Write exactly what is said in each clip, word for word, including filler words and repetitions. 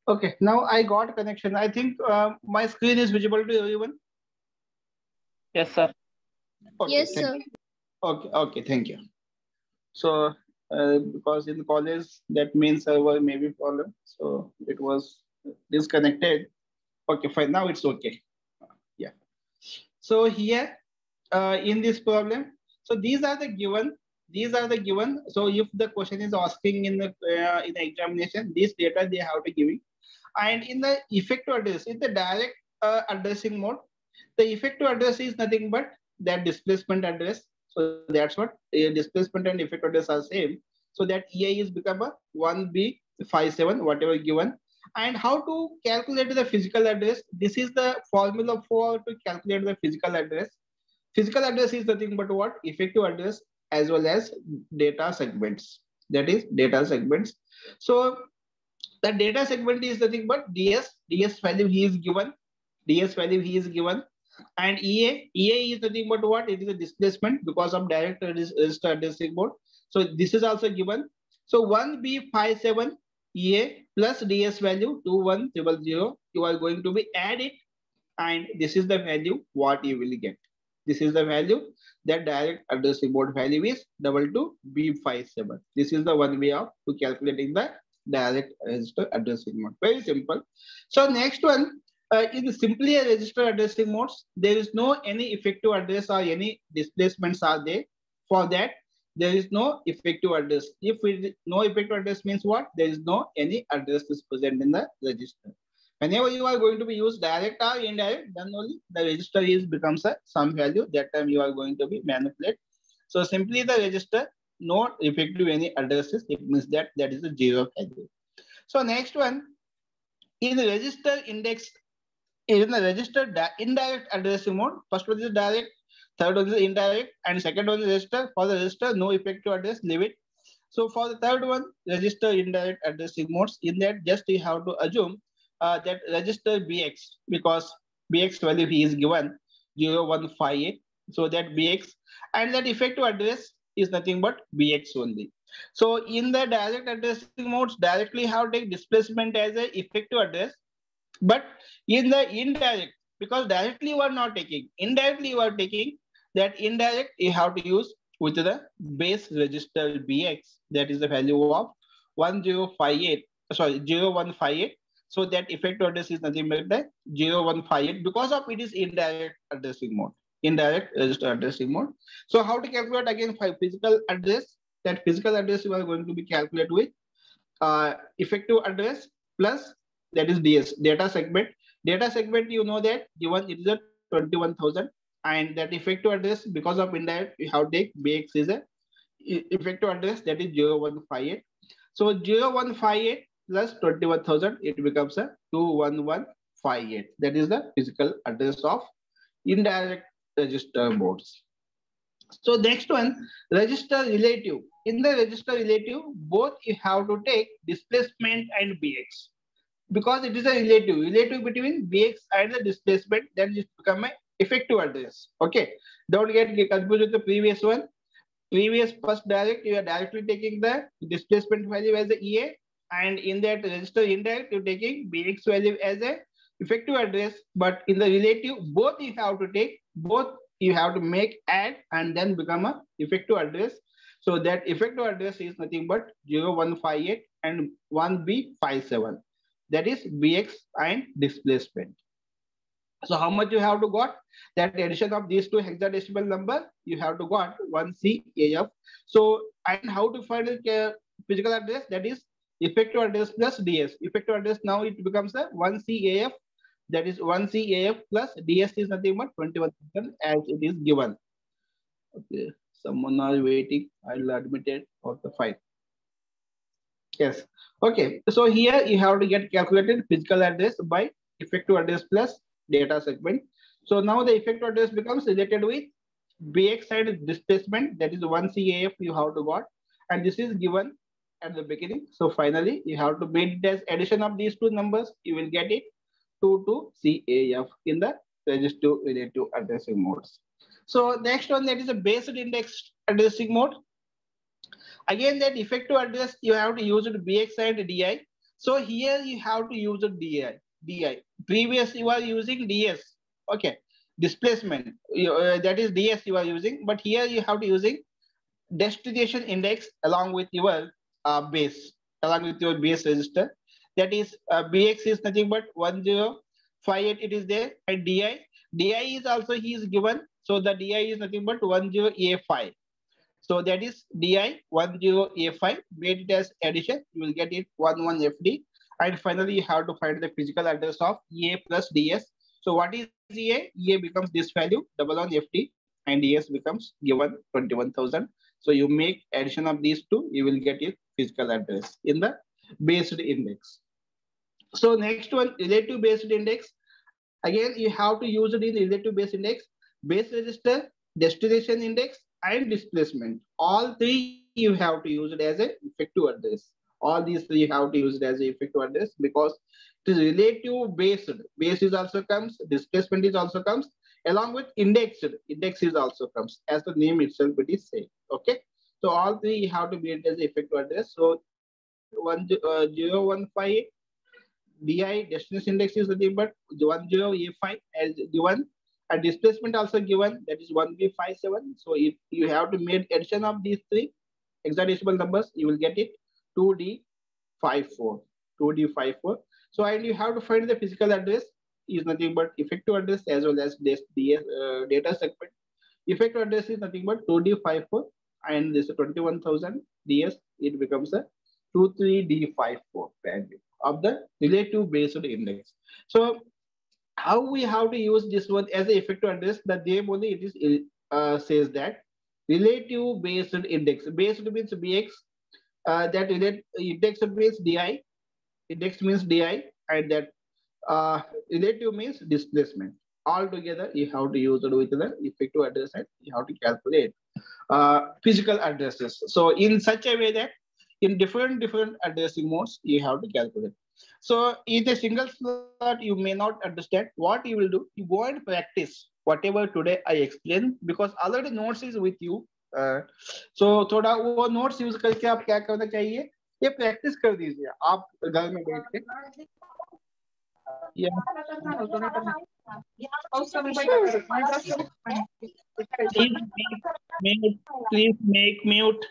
Okay, now I got connection. I think uh, my screen is visible to everyone. Yes, sir. Okay, Yes, thank sir. you. Okay, okay, thank you. So uh, because in college that means server maybe problem, so it was disconnected. Okay, fine. Now it's okay. Yeah. So here uh, in this problem, so these are the given. These are the given. So if the question is asking in the uh, in the examination, this data they have to give it. And in the effective address, in the direct uh, addressing mode, the effective address is nothing but that displacement address. So that's what uh, displacement and effective address are same. So that E I is become a one B five seven whatever given. And how to calculate the physical address? This is the formula for to calculate the physical address. Physical address is nothing but what? Effective address as well as data segments. That is data segments. So the data segment is nothing but D S. D S value he is given. D S value he is given. And E A, E A is nothing but what? It is a displacement because of direct register addressing mode. So this is also given. So one B five seven E A plus D S value two one zero zero. You are going to be add it, and this is the value what you will get. This is the value that direct addressing mode value is double two B five seven. This is the one way of to calculating the direct register addressing mode. Very simple. So next one, uh, in simply a register addressing modes, there is no any effective address or any displacements are there. For that, there is no effective address. If it, no effective address means what? There is no any address is present in the register. Whenever you are going to be used direct or indirect, then only the register is becomes a some value. That time you are going to be manipulate. So simply the register not effective any addresses. It means that that is a zero value. So next one in the register index in the register indirect addressing mode. First one is direct, third one is indirect, and second one is register. For the register, no effective address, leave it. So for the third one, register indirect addressing modes. In that, just you have to assume uh, that register B X because B X value he is given zero one five eight. So that B X and that effective address is nothing but B X only. So in the direct addressing modes, directly have take displacement as a effective address, but in the indirect, because directly you are not taking, indirectly you are taking, that indirect you have to use with the base register B X, that is the value of one zero five eight, sorry, zero one five eight. So that effective address is nothing but the zero one five eight because of it is indirect addressing mode, indirect register addressing mode. So how to calculate again physical address? That physical address you are going to be calculate with uh, effective address plus that is D S data segment. Data segment, you know that given it is a twenty-one thousand, and that effective address because of indirect you have take B X is a effective address that is zero one five eight. So zero one five eight plus twenty-one thousand, it becomes a two one one five eight. That is the physical address of indirect register modes. So next one, register relative. In the register relative, both you have to take displacement and B X because it is a relative, relative between B X and the displacement, then it become a effective address. Okay, don't get confused with the previous one. Previous first direct, you are directly taking the displacement value as a E A, and in that register indirect, you're taking B X value as a effective address. But in the relative, both you have to take, both you have to make add and then become a effective address. So that effective address is nothing but zero one five eight and one B five seven. That is B X and displacement. So how much you have to got? That addition of these two hexadecimal number, you have to got one C A F. So and how to find a physical address? That is effective address plus D S. Effective address now it becomes a one C A F. That is one C A F plus D S is nothing but twenty-one thousand as it is given. Okay, someone are waiting. I'll admit it for the file. Yes. Okay. So here you have to get calculated physical address by effective address plus data segment. So now the effective address becomes related with B X side displacement, that is one C A F you have to got, and this is given at the beginning. So finally you have to make it as addition of these two numbers, you will get it two to C A F in the register relative addressing modes. So next one, that is a based index addressing mode. Again, that effective address you have to use it B X and D I. So here you have to use a D I. D I. Previous you are using D S. Okay. Displacement. You, uh, that is D S you are using, but here you have to using destination index along with your uh, base, along with your base register. That is uh, B X is nothing but one zero five eight. It is there, and D I. D I is also he is given. So the D I is nothing but one zero A five. So that is D I one zero A five. Made it as addition, you will get it one one F D. And finally, you have to find the physical address of E A plus D S. So what is E A? E A becomes this value, double one F D, and D S becomes given twenty-one thousand. So you make addition of these two, you will get your physical address in the based index. So next one, relative based index. Again, you have to use it in relative based index, base register, destination index, and displacement. All three you have to use it as a effective address. All these three you have to use it as a effective address because it is relative based. Base is also comes, displacement is also comes, along with indexed. Index is also comes, as the name itself it is saying. Okay. So all three you have to be it as a effective address. So one uh, zero one five D I destination index is nothing but one zero A five as given, and displacement also given, that is one B five seven. So if you have to make addition of these three hexadecimal numbers, you will get it two D five four. two D five four. So and you have to find the physical address is nothing but effective address as well as this D S uh, data segment. Effective address is nothing but two D five four, and this twenty-one thousand D S, it becomes a two three D five four value of the relative based index. So how we have to use this one as a effective address? The name only it is uh, says that relative based index. Based means B X. Uh, that relate index means D I. Index means D I, and that uh, relative means displacement. All together, you have to use it with the effective address, and you have to calculate uh, physical addresses. So in such a way that in different different addressing modes, you have to calculate. So in a single slot, you may not understand. What you will do, you go and practice whatever today I explain, because already notes is with you. Uh, so थोड़ा वो notes use करके आप क्या करना चाहिए, ये practice कर दीजिए आप घर में बैठ के. Yeah. Please make mute. Please make mute.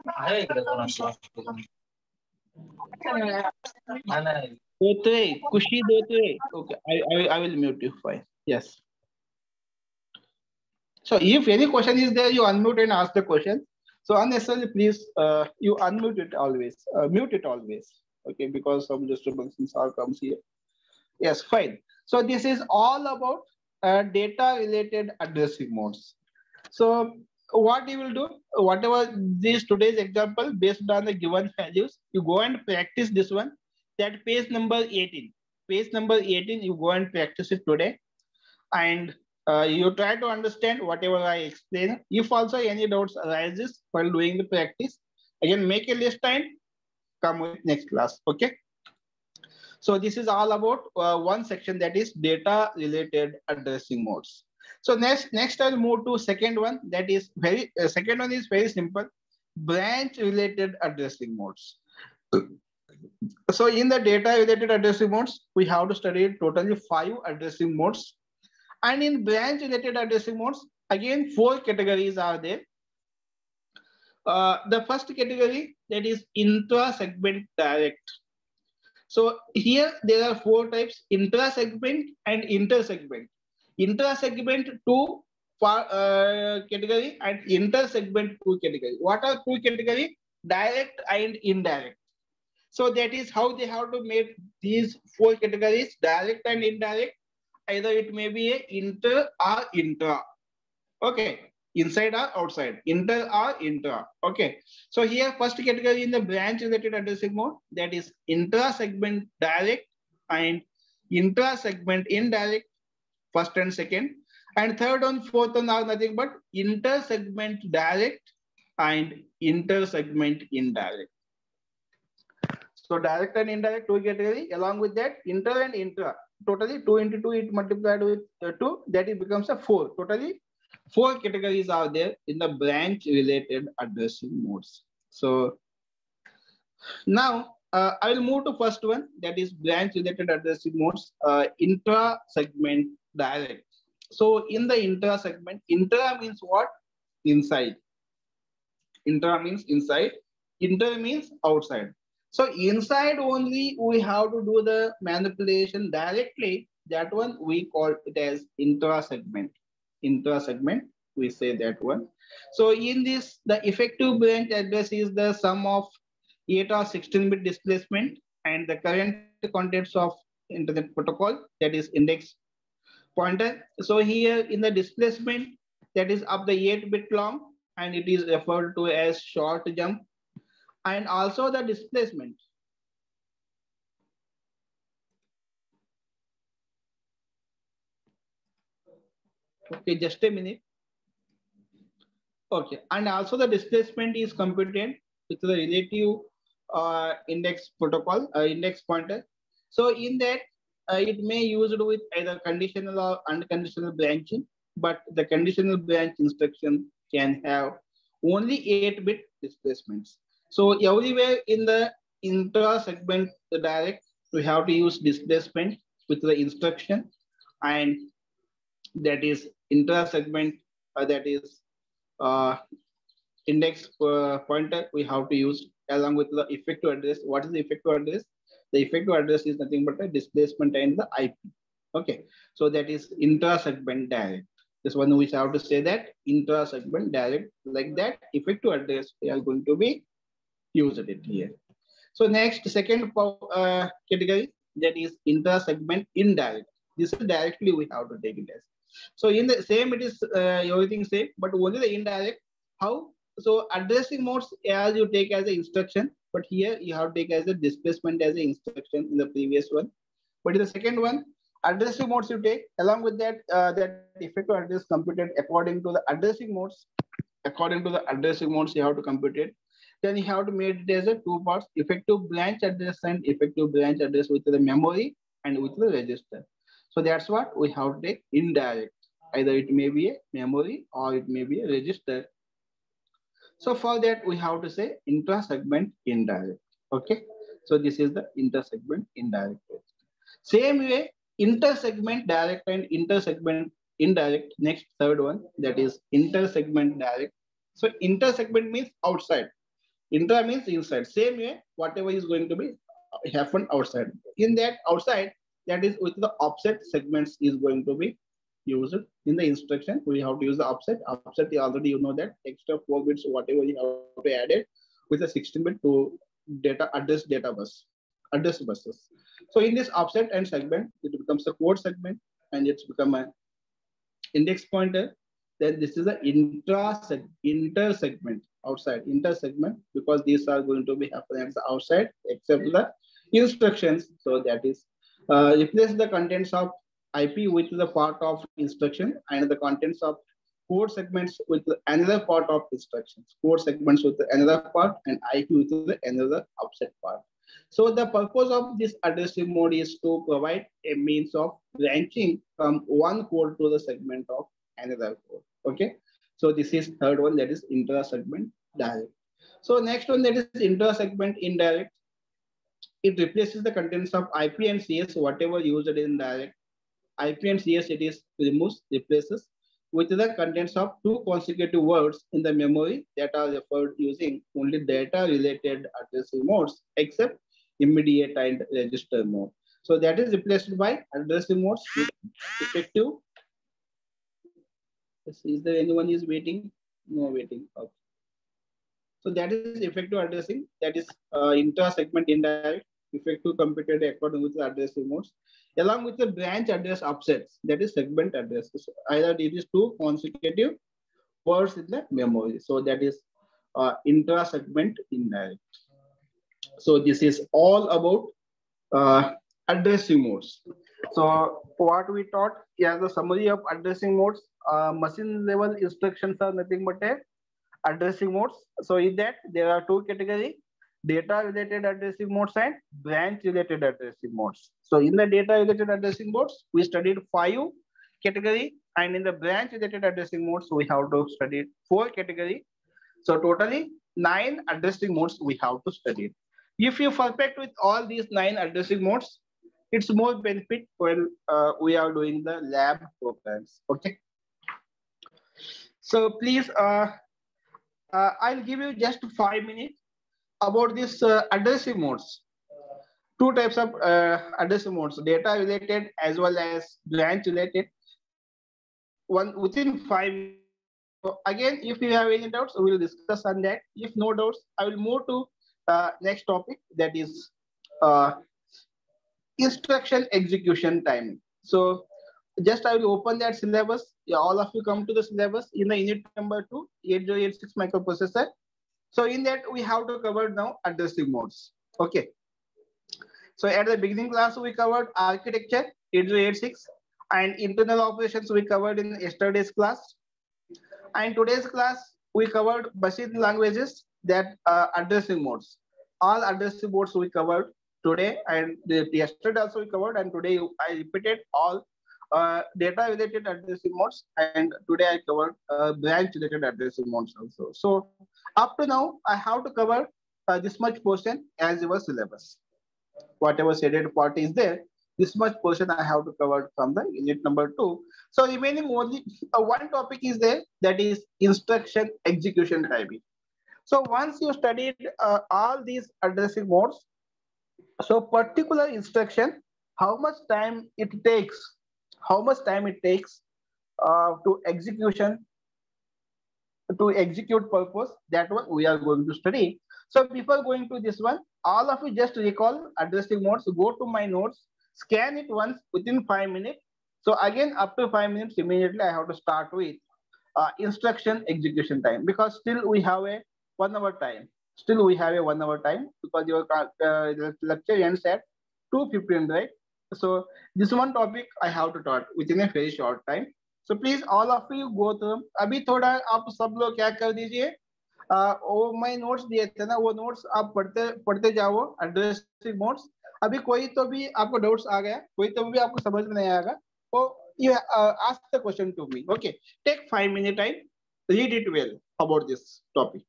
Dotre, Kushi Dotre. Okay, I, I I will mute you. Fine. Yes. So if any question is there, you unmute and ask the question. So unnecessarily, please uh, you unmute it always. Uh, mute it always. Okay, because some disturbances are comes here. Yes, fine. So this is all about uh, data related addressing modes. So what you will do, whatever this today's example based on the given values, you go and practice this one. That page number eighteen. Page number eighteen, you go and practice it today. And uh, you try to understand whatever I explain. If also any doubts arises while doing the practice, again make a list and come with next class. Okay. So this is all about uh, one section, that is data related addressing modes. So next, next I'll move to second one. That is very uh, second one is very simple, branch related addressing modes. So in the data related addressing modes, we have to study totally five addressing modes. And in branch related addressing modes, again, four categories are there. Uh, the first category, that is intra-segment direct. So here there are four types: intra-segment and inter-segment. Intra-segment two uh, category and inter-segment two category. What are two category? Direct and indirect. So that is how they have to make these four categories: direct and indirect. Either it may be a inter or intra. Okay. Inside or outside, inter or intra. Okay. So here first category in the branch related addressing mode, that is intra-segment direct and intra-segment indirect, first and second. And third and fourth one are nothing but inter-segment direct and inter-segment indirect. So direct and indirect two category. Along with that, inter and intra. Totally two into two, it multiplied with uh, two, that it becomes a four. Totally four categories are there in the branch related addressing modes. So now Uh, I will move to first one, that is branch related addressing modes, uh, intra segment direct. So in the intra segment, intra means what? Inside. Intra means inside. Inter means outside. So inside only we have to do the manipulation directly. That one we call it as intra segment. Intra segment, we say that one. So in this, the effective branch address is the sum of eight or sixteen bit displacement and the current contents of internet protocol, that is index pointer. So here in the displacement, that is up the eight bit long and it is referred to as short jump. And also the displacement. Okay, just a minute. Okay, and also the displacement is computed with the relative uh, index protocol, uh, index pointer. So in that, uh, it may used with either conditional or unconditional branching, but the conditional branch instruction can have only eight bit displacements. So everywhere in the intra segment the direct, we have to use displacement with the instruction, and that is intra segment, uh, that is uh, index uh, pointer we have to use along with the effective address. What is the effective address? The effective address is nothing but a displacement and the I P. Okay, so that is intra-segment direct. This one we have to say that intra-segment direct, like that effective address we are going to be used it here. So next, second uh, category, that is intra-segment indirect. This is directly we have to take it as. So in the same, it is uh, everything same, but only the indirect. How? So addressing modes as you take as an instruction, but here you have to take as a displacement as an instruction in the previous one. But in the second one, addressing modes you take along with that, uh, that effective address computed according to the addressing modes. According to the addressing modes, you have to compute it. Then you have to make it as a two parts: effective branch address and effective branch address with the memory and with the register. So that's what we have to take indirect. Either it may be a memory or it may be a register. So for that, we have to say intra-segment indirect. Okay. So this is the inter-segment indirect. Same way, inter-segment direct and inter-segment indirect. Next, third one, that is inter-segment direct. So inter-segment means outside. Intra means inside. Same way, whatever is going to be happen outside. In that outside, that is with the offset segments is going to be used in the instruction. We have to use the offset. Offset already you know that extra four bits, whatever you have to add it with a sixteen bit to data address data bus, address buses. So in this offset and segment, it becomes a code segment and it's become a index pointer. Then this is an intra seg inter segment outside inter segment, because these are going to be happening outside except the instructions. So that is uh, replace the contents of I P with the part of instruction and the contents of code segments with another part of instructions, code segments with another part, and I P with another offset part. So the purpose of this addressing mode is to provide a means of branching from one code to the segment of another code. Okay. So this is third one, that is intra-segment direct. So next one, that is intra-segment indirect. It replaces the contents of I P and C S, whatever used in direct. I P and C S, it is removes, replaces with the contents of two consecutive words in the memory that are referred using only data related addressing modes except immediate and register mode. So that is replaced by addressing modes with effective. Is there anyone is waiting? No waiting. Okay. So that is effective addressing. That is uh, intra-segment indirect, effective computed according with the addressing modes, along with the branch address offsets. That is segment addresses. Either it is two consecutive words in the memory. So that is uh, intra-segment indirect. So this is all about uh, addressing modes. So what we taught as a summary of addressing modes, uh, machine level instructions are nothing but a addressing modes. So in that there are two categories: data related addressing modes and branch related addressing modes. So in the data related addressing modes, we studied five category, and in the branch related addressing modes, we have to study four category. So totally nine addressing modes we have to study. If you perfect with all these nine addressing modes, it's more benefit when uh, we are doing the lab programs. Okay. So please, uh, uh, I'll give you just five minutes about this uh, addressing modes. Two types of uh, addressing modes: data related as well as branch related. One within five minutes. So again, if you have any doubts, we will discuss on that. If no doubts, I will move to uh, next topic, that is uh, instruction execution time. So just I will open that syllabus. Yeah, all of you come to the syllabus in the unit number two, eight zero eight six microprocessor. So in that we have to cover now addressing modes. Okay. So at the beginning class we covered architecture eight zero eight six and internal operations we covered in yesterday's class. And today's class we covered machine languages that uh, addressing modes. All addressing modes we covered today, and the, yesterday also we covered, and today I repeated all uh, data related addressing modes, and today I covered uh, branch related addressing modes also. So up to now I have to cover uh, this much portion as your syllabus. Whatever shaded part is there, this much portion I have to cover from the unit number two. So remaining only uh, one topic is there, that is instruction execution timing. So once you studied uh, all these addressing modes, so particular instruction, how much time it takes, how much time it takes uh, to execution, to execute purpose, that one we are going to study. So before going to this one, all of you just recall addressing modes, go to my notes, scan it once within five minutes. So again, after five minutes, immediately I have to start with uh, instruction execution time, because still we have a one hour time. Still we have a one hour time because your uh, lecture ends at two fifteen, right? So this one topic I have to talk within a very short time. So please all of you go through. अभी थोड़ा आप सब लोग क्या कर दीजिए, uh, वो मैं नोट्स दिए थे ना, वो नोट्स आप पढ़ते पढ़ते जाओ, एड्रेसिंग नोट्स. अभी कोई तो भी आपको डाउट्स आ गया, कोई तो भी आपको समझ में नहीं आएगा, वो you uh, ask the question to me. Okay, take five minute time, read it well about this topic.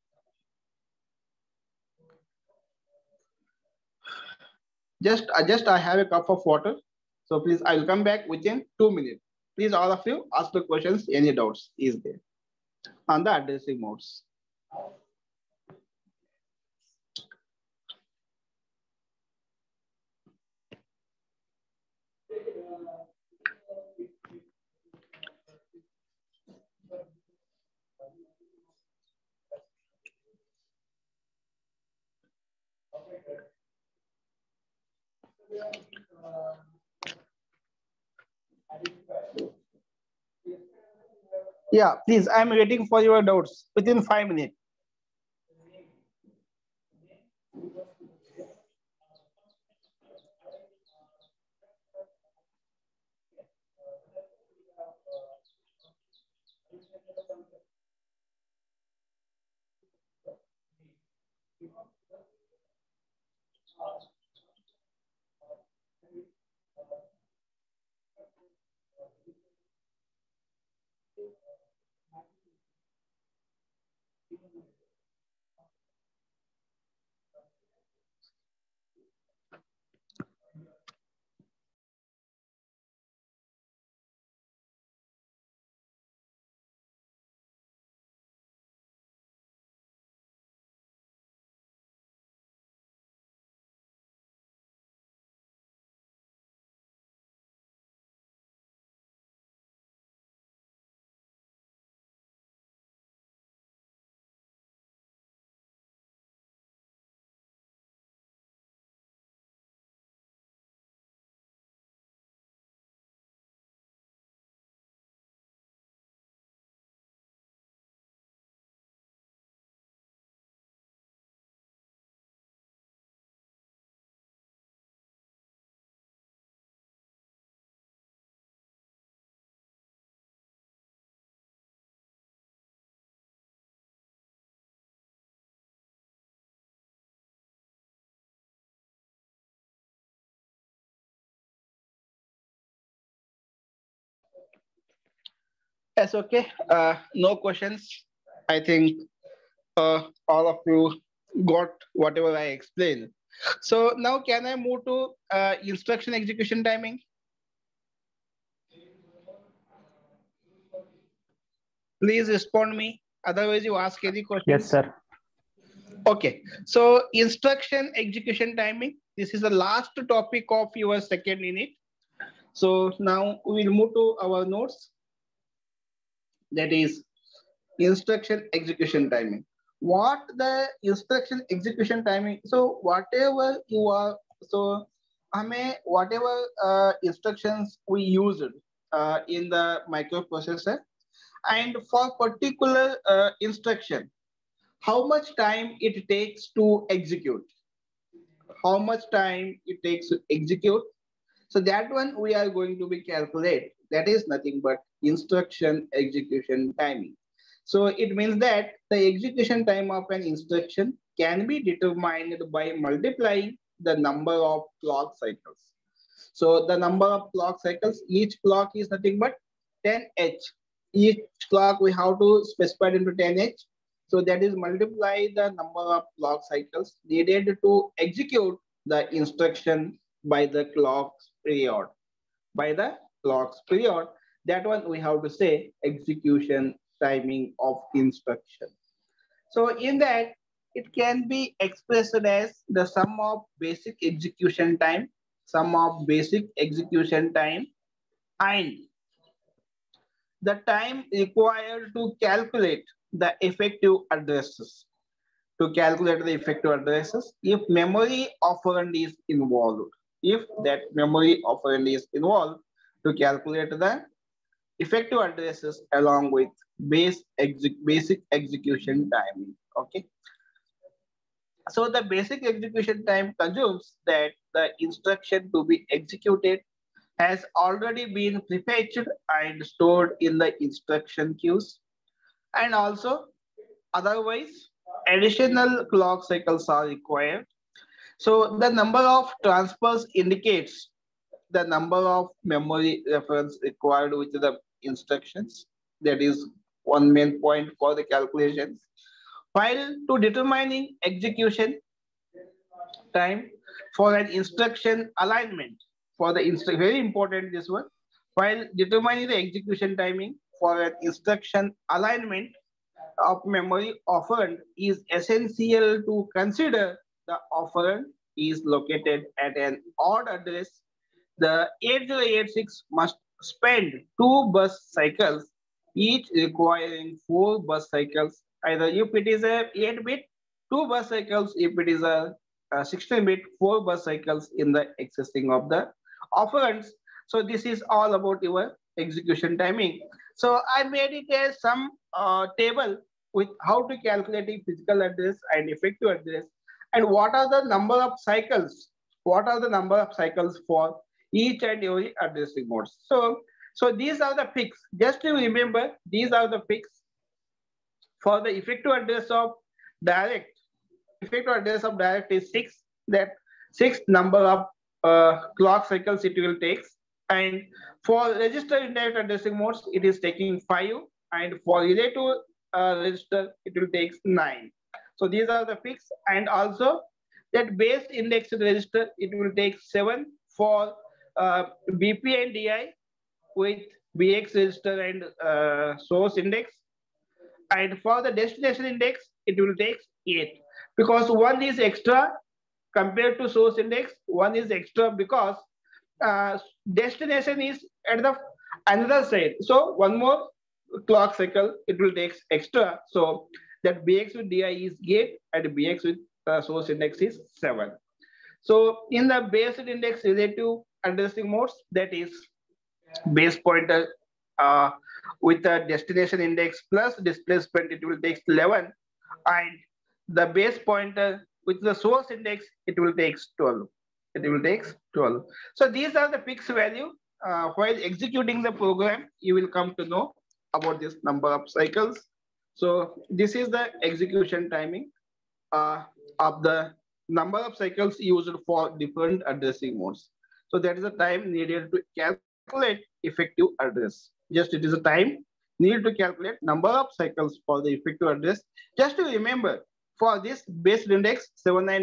Just uh, just I have a cup of water, so please I will come back within two minutes. Please all of you ask the questions, any doubts is there on the addressing modes. Yeah, please, I'm waiting for your doubts within five minutes. Yes, okay. Uh, no questions. I think uh, all of you got whatever I explained. So now can I move to uh, instruction execution timing? Please respond me. Otherwise, you ask any questions. Yes, sir. Okay. So instruction execution timing. This is the last topic of your second unit. So now we will move to our notes. That is instruction execution timing. What the instruction execution timing? So whatever you are, so hame whatever uh, instructions we used uh, in the microprocessor, and for particular uh, instruction, how much time it takes to execute, how much time it takes to execute. So that one we are going to be calculate. That is nothing but instruction execution timing. So it means that the execution time of an instruction can be determined by multiplying the number of clock cycles. So the number of clock cycles, each clock is nothing but ten H. Each clock we have to specify into ten H. So that is multiply the number of clock cycles needed to execute the instruction by the clock period. By the clock's period, that one we have to say execution timing of instruction. So in that, it can be expressed as the sum of basic execution time, sum of basic execution time, and the time required to calculate the effective addresses. To calculate the effective addresses, if memory operand is involved, if that memory operand is involved, to calculate the effective addresses along with base exec basic execution timing. Okay. So the basic execution time consumes that the instruction to be executed has already been prefetched and stored in the instruction queues, and also otherwise additional clock cycles are required. So the number of transfers indicates the number of memory reference required with the instructions. That is one main point for the calculations. While to determining execution time for an instruction alignment, for the instru very important this one, while determining the execution timing for an instruction alignment of memory operand is essential to consider the operand is located at an odd address. The eight zero eight six must spend two bus cycles, each requiring four bus cycles. Either if it is a eight bit, two bus cycles. If it is a, a sixteen bit, four bus cycles in the accessing of the operands. So this is all about your execution timing. So I made it as some uh, table with how to calculate the physical address and effective address, and what are the number of cycles, what are the number of cycles for each and every addressing modes. So, so these are the fixed. Just to remember, these are the fixed for the effective address of direct. Effective address of direct is six. That six number of uh, clock cycles it will take. And for register indirect addressing modes, it is taking five. And for relay to uh, register, it will take nine. So these are the fixed. And also that base index register, it will take seven for uh, B P and D I with B X register and uh, source index. And for the destination index, it will take eight. Because one is extra compared to source index, one is extra because uh, destination is at the another side. So one more clock cycle, it will take extra. So that B X with D I is eight and B X with uh, source index is seven. So in the base index relative addressing modes, that is base pointer uh, with the destination index plus displacement, it will take eleven. And the base pointer with the source index, it will take twelve. It will take twelve. So these are the fixed value. Uh, while executing the program, you will come to know about this number of cycles. So this is the execution timing uh, of the number of cycles used for different addressing modes. So that is the time needed to calculate effective address. Just it is a time needed to calculate number of cycles for the effective address. Just to remember, for this base index seven ninety-eight,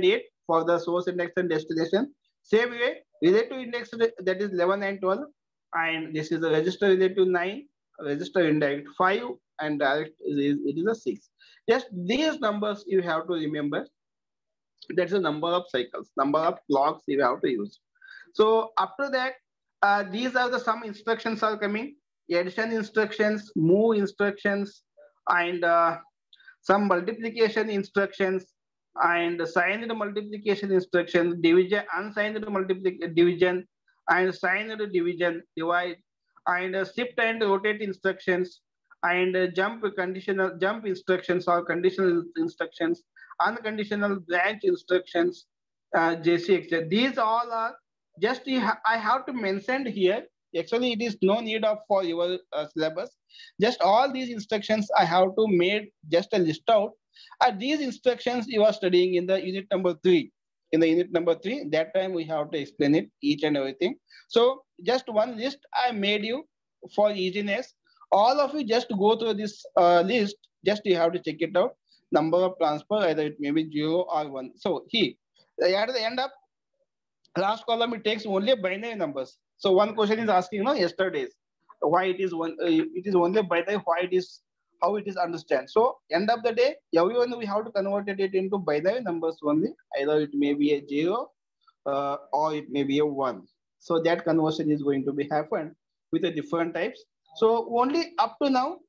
for the source index and destination. Same way, relative index, that is eleven and twelve, and this is the register relative nine, register indirect five, and direct is it is a six. Just these numbers you have to remember. That's the number of cycles, number of clocks you have to use. So after that, uh, these are the some instructions are coming: addition instructions, move instructions, and uh, some multiplication instructions, and signed multiplication instructions, division, unsigned multiplication, division, and signed division, divide, and uh, shift and rotate instructions, and uh, jump conditional jump instructions or conditional instructions, unconditional branch instructions, uh, J C, et cetera. These all are just I have to mention here. Actually, it is no need of for your uh, syllabus. Just all these instructions I have to make just a list out. And these instructions you are studying in the unit number three. In the unit number three, that time we have to explain it each and everything. So just one list I made you for easiness. All of you just go through this uh, list. Just you have to check it out. Number of transfer, either it may be zero or one. So here, at the end of last column, it takes only binary numbers. So one question is asking, you know, yesterday's why it is one. Uh, it is only binary. Why it is how it is understand. So end of the day, everyone we have to convert it into binary numbers only. Either it may be a zero uh, or it may be a one. So that conversion is going to be happened with the different types. So only up to now,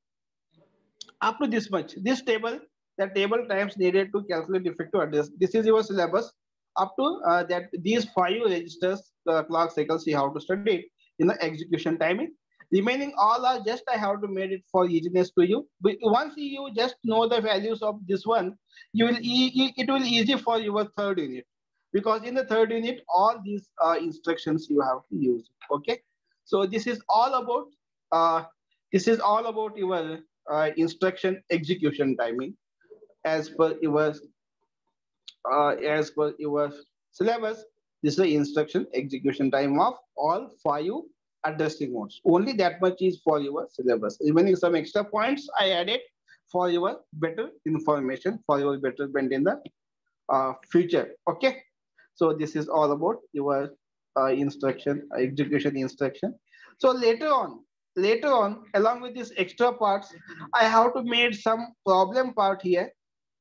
up to this much, this table, the table times needed to calculate effective address. This is your syllabus. Up to uh, that, these five registers, the clock cycles you have to study in the execution timing. Remaining all are just I have to make it for easiness to you. But once you just know the values of this one, you will e it will easy for your third unit, because in the third unit all these uh, instructions you have to use. Okay, so this is all about uh, this is all about your uh, instruction execution timing as per your uh, as per your syllabus. This is the instruction execution time of all five addressing modes. Only that much is for your syllabus. Remaining some extra points I added for your better information, for your betterment in the uh, future. Okay. So this is all about your uh, instruction, uh, execution instruction. So later on, later on, along with these extra parts, I have to make some problem part here.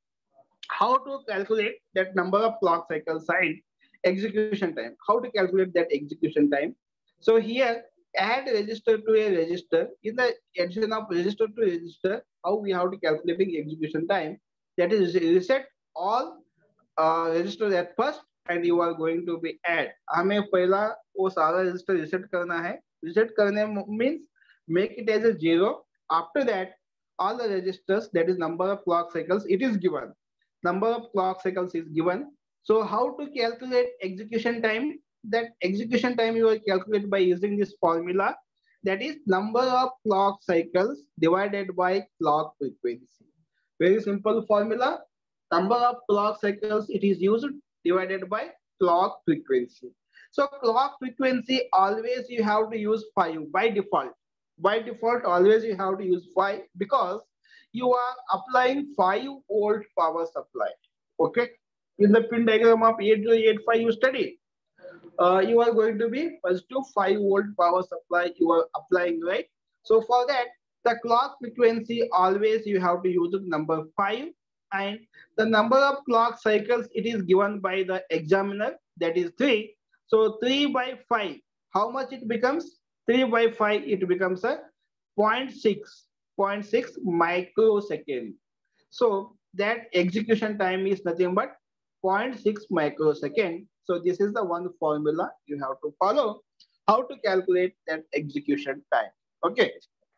How to calculate that number of clock cycles and execution time. How to calculate that execution time. So here, add register to a register. In the addition of register to register, how we have to calculating execution time. That is reset all uh, register at first, and you are going to be add. हमें पहला वो सारा register reset करना है. Reset करने means make it as a zero. After that, all the registers, that is number of clock cycles, it is given. Number of clock cycles is given. So how to calculate execution time? That execution time you will calculate by using this formula. That is number of clock cycles divided by clock frequency. Very simple formula. Number of clock cycles it is used divided by clock frequency. So clock frequency always you have to use five by default. By default always you have to use five, because you are applying five volt power supply. Okay. In the pin diagram of eight zero eight five you study. Uh, you are going to be positive five volt power supply you are applying, right? So for that, the clock frequency always you have to use number five, and the number of clock cycles it is given by the examiner, that is three. So three by five, how much it becomes? three by five, it becomes a zero point six, zero point six microsecond. So that execution time is nothing but zero point six microsecond. So this is the one formula you have to follow how to calculate that execution time. Okay.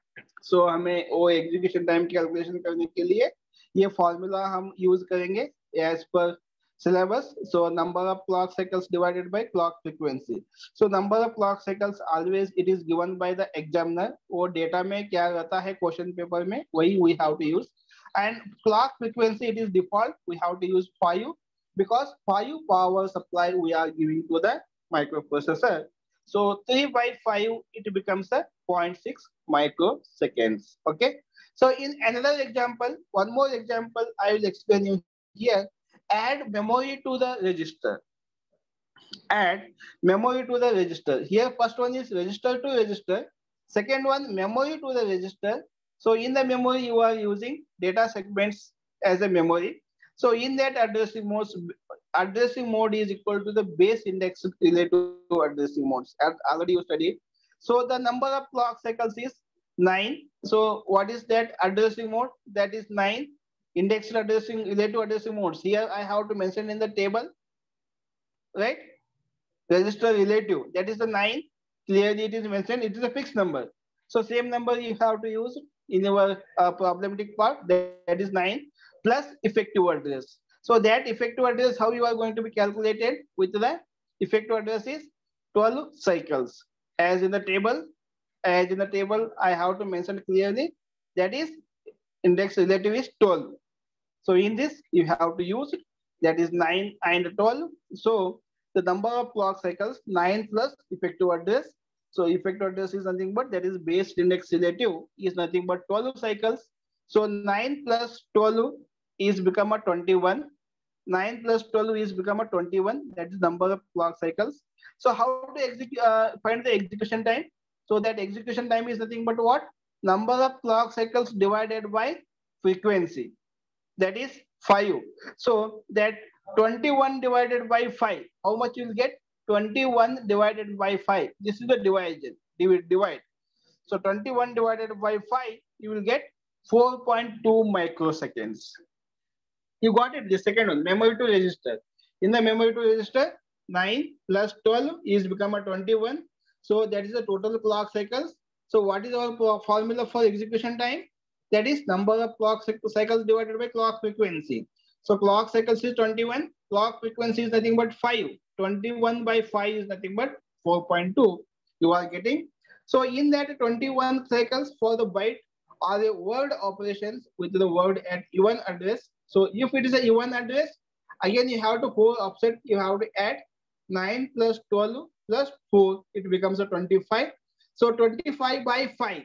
So हमें वो execution time calculation करने के लिए ये formula हम use करेंगे as per syllabus. So number of clock cycles divided by clock frequency. So number of clock cycles always it is given by the examiner. वो data में क्या रहता है question paper में वही we have to use. And clock frequency it is default. We have to use five, because five power supply we are giving to the microprocessor. So three by five it becomes a zero point six microseconds. Okay. So in another example, one more example I will explain you here. add memory to the register. Add memory to the register. Here, first one is register to register. Second one, memory to the register. So in the memory, you are using data segments as a memory. So in that addressing modes, addressing mode is equal to the base index related to addressing modes. As already you studied. So the number of clock cycles is nine. So what is that addressing mode? That is nine. Indexed addressing related to addressing modes. Here I have to mention in the table, right? Register relative, that is the nine. Clearly it is mentioned, it is a fixed number. So same number you have to use in your uh, problematic part, that, that is nine plus effective address. So that effective address, how you are going to be calculated with the effective address is twelve cycles. As in the table, as in the table, I have to mention clearly, that is index relative is twelve. So in this, you have to use that is nine and twelve. So the number of clock cycles, nine plus effective address. So effective address is nothing but that is base index relative is nothing but twelve cycles. So nine plus twelve is become a twenty-one. nine plus twelve is become a twenty-one. That is number of clock cycles. So how to execute, uh, find the execution time? So that execution time is nothing but what? Number of clock cycles divided by frequency. That is five. So that twenty-one divided by five, how much you will get? twenty-one divided by five. This is the division, divide. So twenty-one divided by five, you will get four point two microseconds. You got it, the second one, memory to register. In the memory to register, nine plus twelve is become a twenty-one. So that is the total clock cycles. So what is our formula for execution time? That is number of clock cycles divided by clock frequency. So clock cycles is twenty-one, clock frequency is nothing but five. twenty-one by five is nothing but four point two. You are getting. So in that twenty-one cycles for the byte are the word operations with the word at even address. So if it is a even address, again you have to four offset, you have to add nine plus twelve plus four, it becomes a twenty-five. So twenty-five by five.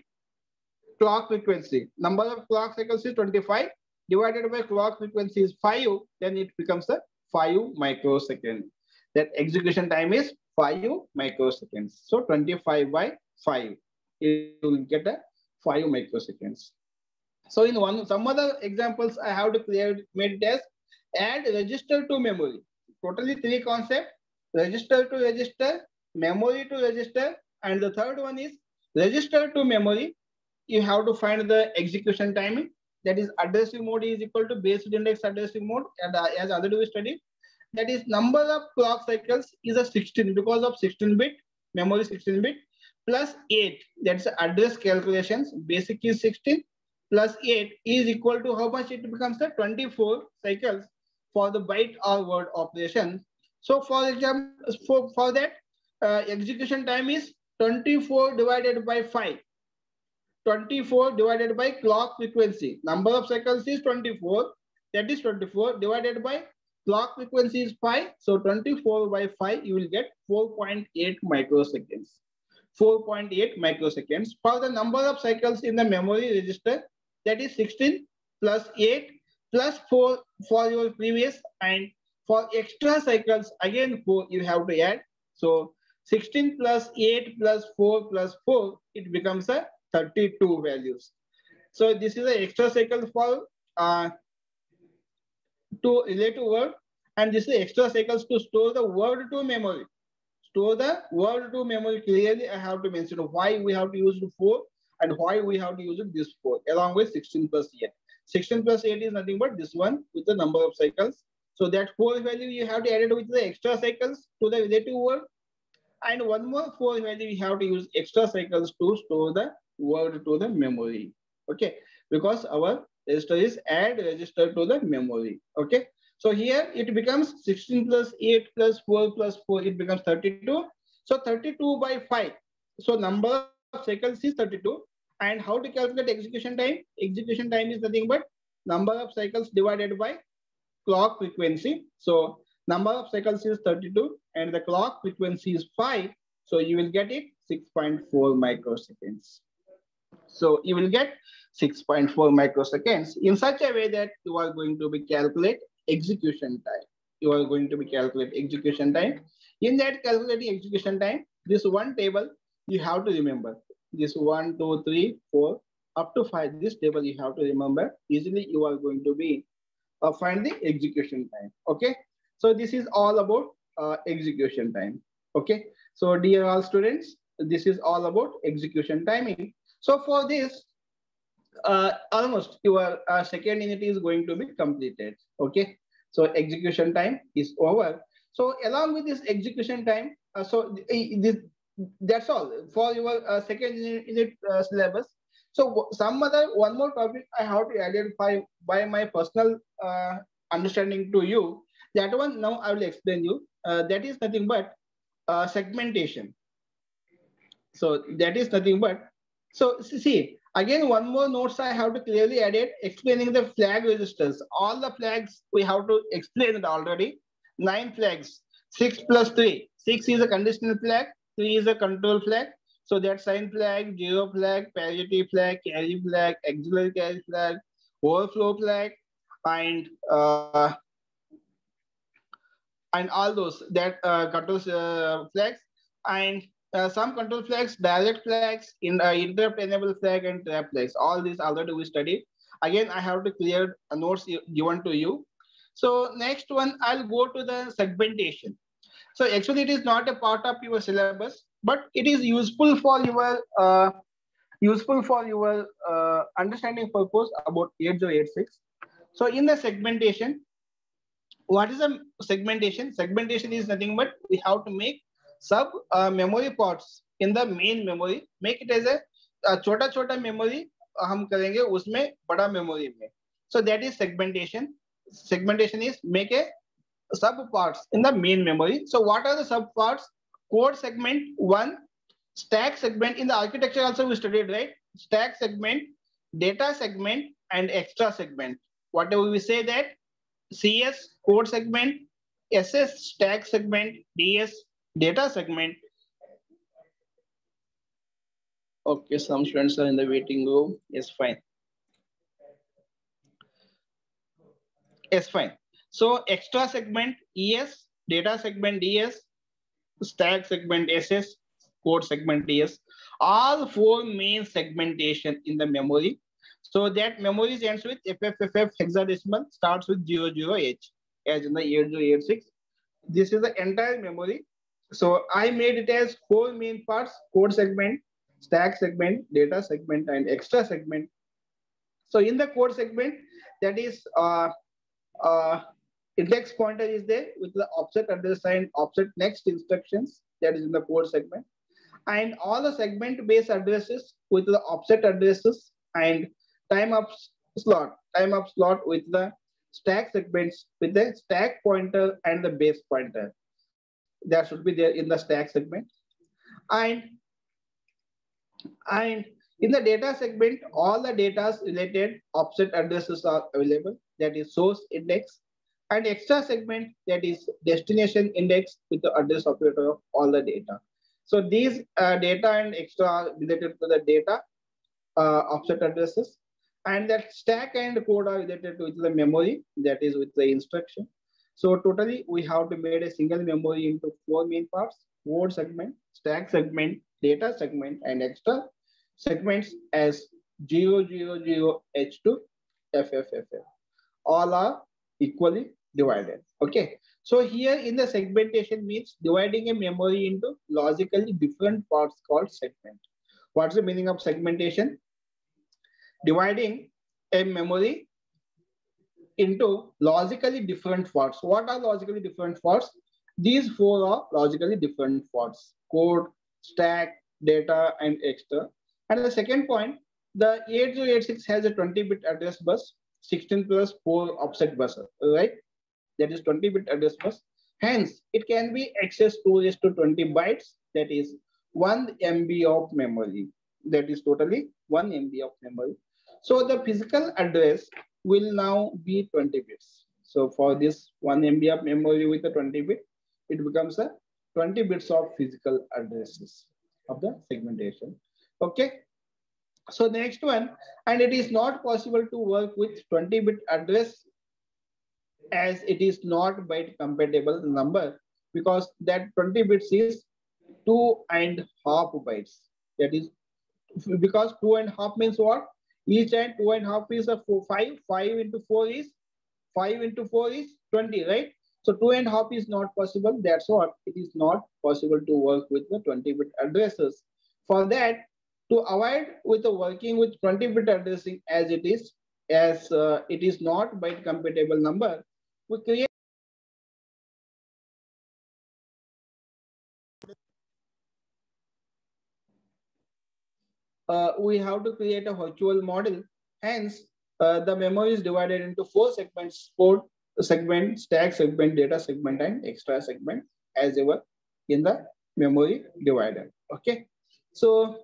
Clock frequency, number of clock cycles is twenty-five, divided by clock frequency is five, then it becomes a five microsecond. That execution time is five microseconds. So twenty-five by five, you will get a five microseconds. So in one, some other examples I have to clear made it as add register to memory. Totally three concepts: register to register, memory to register, and the third one is register to memory. You have to find the execution timing. That is addressing mode is equal to base index addressing mode, and uh, as already we studied, that is number of clock cycles is a sixteen because of sixteen bit, memory sixteen bit, plus eight, that's address calculations, basic is sixteen, plus eight is equal to how much? It becomes the twenty-four cycles for the byte or word operation. So for example, for, for that uh, execution time is twenty-four divided by five. twenty-four divided by clock frequency. Number of cycles is twenty-four. That is twenty-four divided by clock frequency is five. So twenty-four by five, you will get four point eight microseconds. four point eight microseconds. For the number of cycles in the memory register, that is sixteen plus eight plus four for your previous, and for extra cycles, again four you have to add. So sixteen plus eight plus four plus four, it becomes a thirty-two values. So this is the extra cycle for uh, to relate to word, and this is extra cycles to store the word to memory. Store the word to memory. Clearly, I have to mention why we have to use the four and why we have to use this four along with sixteen plus eight. sixteen plus eight is nothing but this one with the number of cycles. So that four value you have to add it with the extra cycles to the relative word, and one more four value you have to use extra cycles to store the word to the memory. Okay, because our register is add register to the memory. Okay, so here it becomes sixteen plus eight plus four plus four, it becomes thirty-two. So thirty-two by five. So number of cycles is thirty-two. And how to calculate execution time? Execution time is nothing but number of cycles divided by clock frequency. So number of cycles is thirty-two and the clock frequency is five. So you will get it six point four microseconds. So you will get six point four microseconds in such a way that you are going to be calculate execution time. You are going to be calculate execution time. In that calculating execution time, this one table you have to remember. This one, two, three, four, up to five. This table you have to remember. Easily you are going to be uh, find the execution time. Okay. So this is all about uh, execution time. Okay. So dear all students, this is all about execution timing. So for this, uh, almost your uh, second unit is going to be completed. Okay. So execution time is over. So along with this execution time, uh, so this that's all for your uh, second unit uh, syllabus. So some other one more topic I have to identify by my personal uh, understanding to you. That one now I will explain you. Uh, that is nothing but uh, segmentation. So that is nothing but, so see, again, one more notes I have to clearly add it, explaining the flag registers. All the flags we have to explain it already. Nine flags, six plus three. Six is a conditional flag, three is a control flag. So that sign flag, zero flag, parity flag, carry flag, auxiliary carry flag, overflow flag, and uh, and all those that uh, control uh, flags, and uh, some control flags, direct flags, in uh, interrupt enable flag, and trap flags. All these already we studied. Again, I have to clear a notes given to you. So next one, I'll go to the segmentation. So actually, it is not a part of your syllabus, but it is useful for your uh, useful for your uh, understanding purpose about eight zero eight six. So in the segmentation, what is a segmentation? Segmentation is nothing but we have to make sub uh, memory parts in the main memory. Make it as a uh, छोटा छोटा memory हम करेंगे उसमें बड़ा memory में. So that is segmentation. Segmentation is make a sub parts in the main memory. So what are the sub parts? Code segment one, stack segment. In the architecture also we studied, right? Stack segment, data segment, and extra segment. Whatever we say that C S code segment, S S stack segment, D S data segment. Okay, some students are in the waiting room. Yes, fine. Yes, fine. So extra segment E S, data segment D S, stack segment S S, code segment D S. All four main segmentation in the memory. So that memory ends with F F F F hexadecimal, starts with zero zero H, as in the eight zero eight six. This is the entire memory. So I made it as four main parts: code segment, stack segment, data segment, and extra segment. So in the code segment, that is uh, uh, index pointer is there with the offset address and offset next instructions, that is in the code segment, and all the segment based addresses with the offset addresses and time up slot, time up slot with the stack segments with the stack pointer and the base pointer. That should be there in the stack segment. And, and in the data segment, all the data related offset addresses are available. That is source index, and extra segment, that is destination index with the address operator of all the data. So these uh, data and extra are related to the data uh, offset addresses, and that stack and code are related to the memory, that is with the instruction. So totally we have to make a single memory into four main parts: code segment, stack segment, data segment, and extra segments as zero zero zero H to F F F F. All are equally divided. Okay. So here in the segmentation means dividing a memory into logically different parts called segment. What's the meaning of segmentation? Dividing a memory into logically different parts. What are logically different parts? These four are logically different parts: code, stack, data, and extra. And the second point, the eight zero eight six has a twenty bit address bus, sixteen plus four offset bus, right? That is twenty bit address bus. Hence, it can be accessed two raised to twenty bytes, that is one M B of memory. That is totally one M B of memory. So the physical address will now be twenty bits. So for this one M B of memory with a twenty bit, it becomes a twenty bits of physical addresses of the segmentation. Okay. So next one, and it is not possible to work with twenty bit address as it is not byte compatible number, because that twenty bits is two and half bytes. That is because two and half means what? Each and two and half is a four, five. Five into four is five into four is twenty, right? So two and half is not possible. That's what it is not possible to work with the twenty bit addresses. For that, to avoid with the working with twenty bit addressing as it is, as uh, it is not byte compatible number, we create uh, we have to create a virtual model. Hence, uh, the memory is divided into four segments: port segment, stack segment, data segment, and extra segment as ever in the memory divider. Okay. So,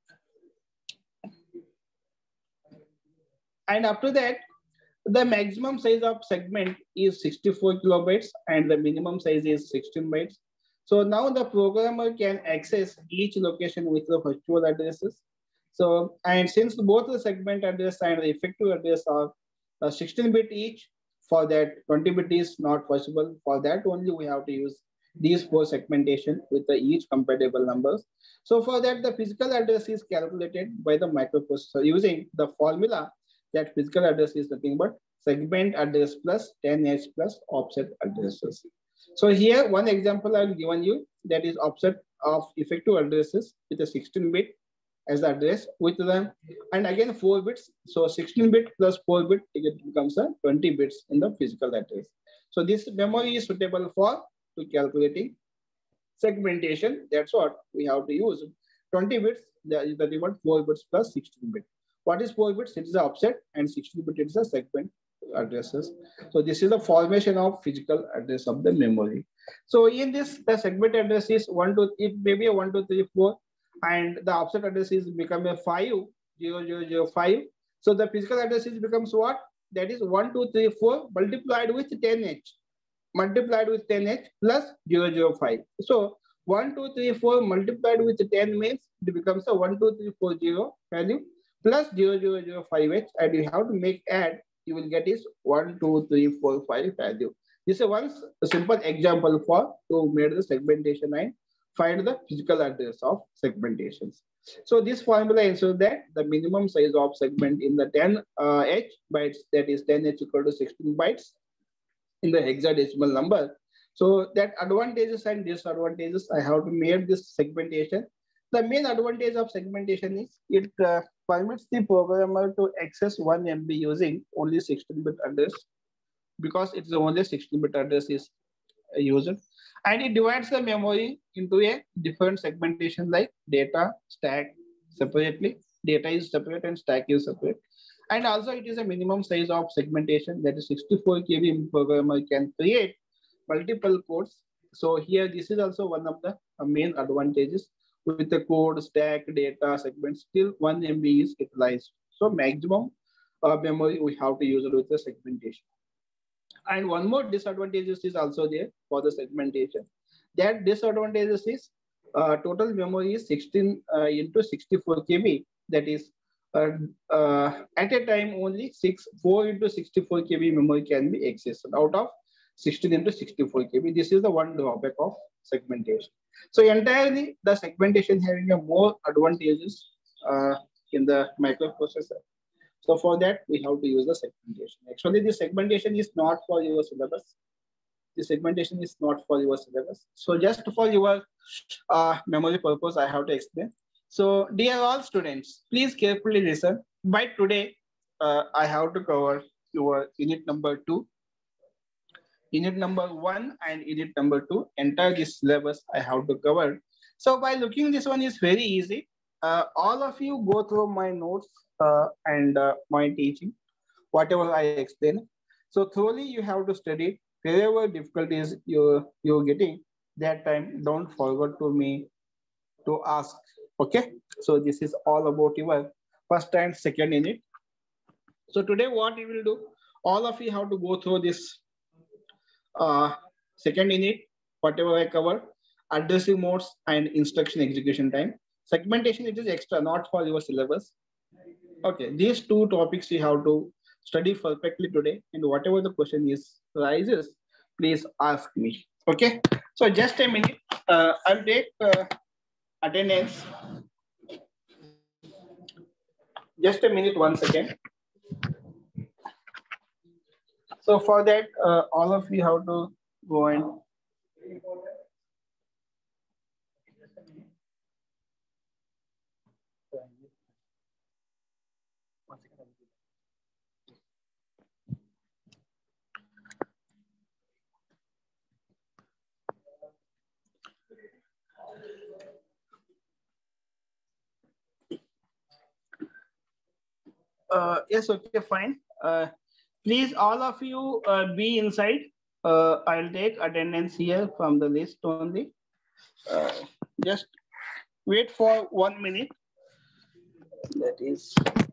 and after that, the maximum size of segment is sixty-four kilobytes and the minimum size is sixteen bytes. So now the programmer can access each location with the virtual addresses. So, and since both the segment address and the effective address are uh, sixteen bit each, for that twenty bit is not possible. For that only we have to use these four segmentation with the each compatible numbers. So for that, the physical address is calculated by the microprocessor using the formula that physical address is nothing but segment address plus ten H plus offset addresses. So here one example I've given you, that is offset of effective addresses with a sixteen bit as the address with the, and again four bits. So sixteen bit plus four bit, it becomes a twenty bits in the physical address. So this memory is suitable for to calculating segmentation. That's what we have to use. twenty bits, that is nothing but four bits plus sixteen bit. What is four bits? It is the offset, and sixteen bit is the segment addresses. So this is the formation of physical address of the memory. So in this, the segment address is one, two, it may be a one, two, three, four, and the offset address is become a five, zero, zero, zero, five. So the physical address is becomes what? That is one, two, three, four multiplied with ten H, multiplied with ten H plus zero, zero, five. So one, two, three, four multiplied with ten means it becomes a one, two, three, four, zero value plus zero, zero, zero, five H, and you have to make add, you will get is one, two, three, four, five value. This is one simple example for to make the segmentation and find the physical address of segmentations. So this formula ensures that the minimum size of segment in the ten uh, H bytes, that is ten H equal to sixteen bytes in the hexadecimal number. So that advantages and disadvantages, I have to make this segmentation. The main advantage of segmentation is it uh, permits the programmer to access one M B using only sixteen bit address, because it's the only sixteen bit address is used. And it divides the memory into a different segmentation like data, stack separately. Data is separate and stack is separate. And also it is a minimum size of segmentation, that is sixty-four K B programmer can create multiple codes. So here this is also one of the main advantages. With the code, stack, data, segment, still one M B is utilized. So maximum uh, memory we have to use it with the segmentation. And one more disadvantages is also there for the segmentation. That disadvantages is uh, total memory is sixteen uh, into sixty-four K B. That is uh, uh, at a time only six, four into sixty-four K B memory can be accessed out of sixteen into sixty-four K B. This is the one drawback of segmentation. So entirely the segmentation having a more advantages uh, in the microprocessor. So for that, we have to use the segmentation. Actually, the segmentation is not for your syllabus. The segmentation is not for your syllabus. So just for your uh, memory purpose, I have to explain. So dear all students, please carefully listen. By today, uh, I have to cover your unit number two. Unit number one and unit number two, entire this syllabus I have to cover. So by looking, this one is very easy. Uh, all of you go through my notes uh, and uh, my teaching, whatever I explain. So thoroughly you have to study. Wherever difficulties you, you're getting, that time don't forget to me to ask, okay? So this is all about your first and second unit. So today what you will do, all of you have to go through this uh, second unit, whatever I cover, addressing modes and instruction execution time. Segmentation, it is extra, not for your syllabus. Okay, these two topics you have to study perfectly today, and whatever the question is rises, please ask me. Okay. So just a minute. Uh, I'll take uh, attendance. Just a minute, one second. So for that, uh, all of you have to go and uh, yes, okay, fine. Uh, please, all of you uh, be inside. Uh, I'll take attendance here from the list only. Uh, just wait for one minute. That is.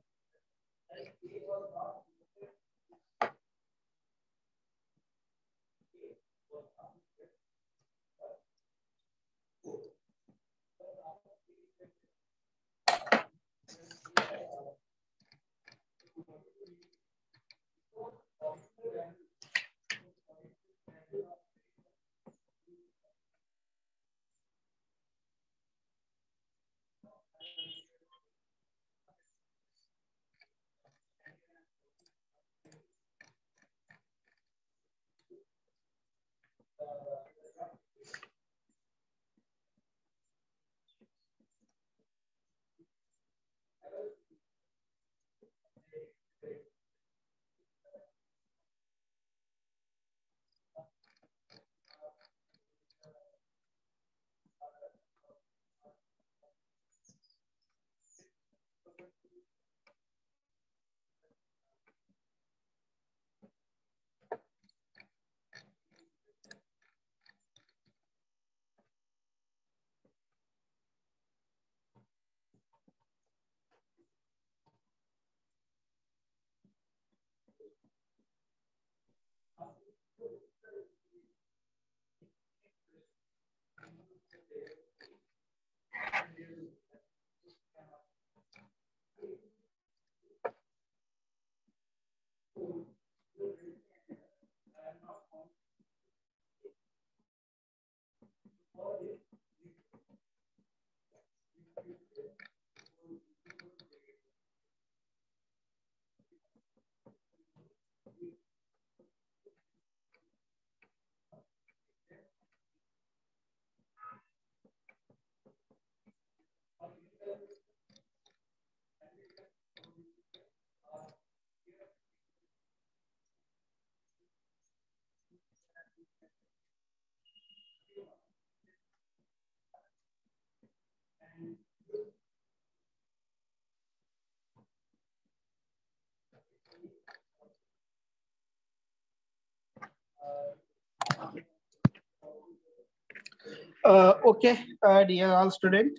Uh, okay, uh, dear all student.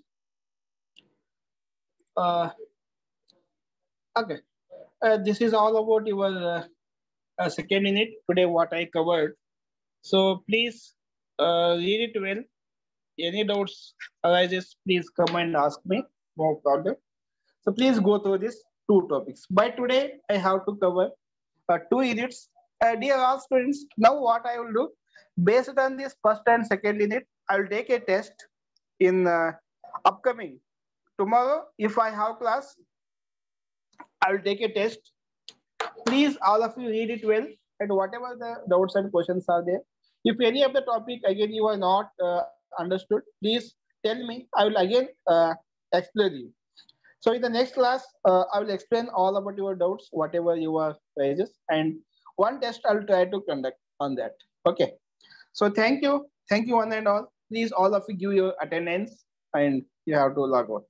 Uh, okay, uh, this is all about your uh, uh, second unit today. What I covered. So please uh, read it well. Any doubts arises, please come and ask me. No problem. So please go through these two topics. By today, I have to cover uh, two units. Uh, dear all students, now what I will do, based on this first and second unit, I will take a test in uh, upcoming. Tomorrow, if I have class, I will take a test. Please, all of you read it well, and whatever the doubts and questions are there. If any of the topic again you are not uh, understood, please tell me. I will again uh, explain you. So in the next class, uh, I will explain all about your doubts, whatever your raises, and one test I will try to conduct on that. Okay. So thank you, thank you one and all. Please, all of you give your attendance, and you have to log out.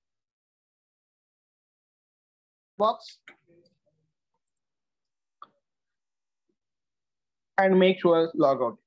Box and make sure log out.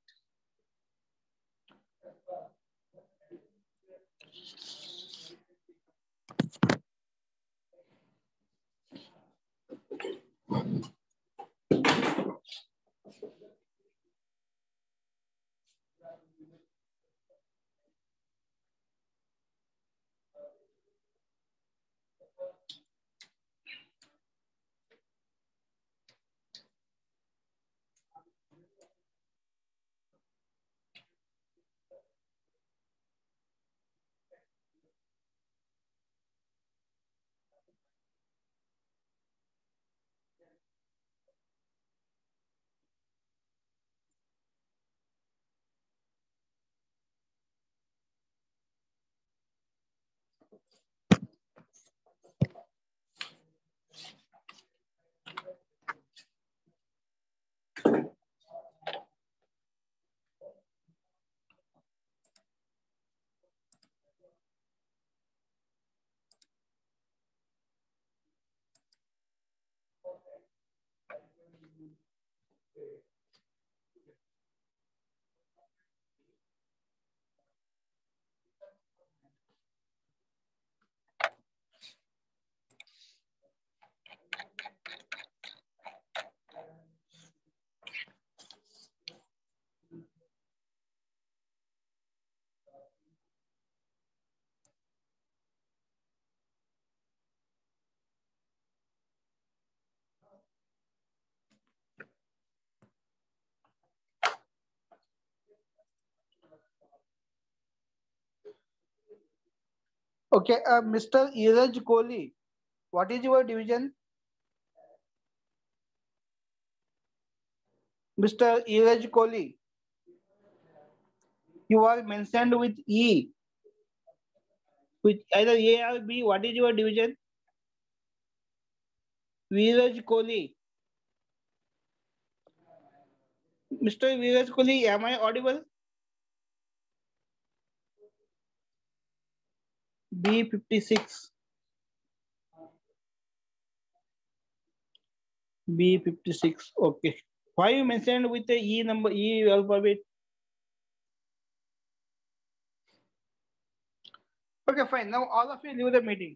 Okay, uh, Mister Iraj Kohli, what is your division? Mister Iraj Kohli, you are mentioned with E, with either A or B. What is your division? Viraj Kohli. Mister Viraj Kohli, am I audible? B fifty-six. B fifty-six. Okay. Why you mentioned with the E number, E alphabet? Okay, fine. Now all of you leave the meeting.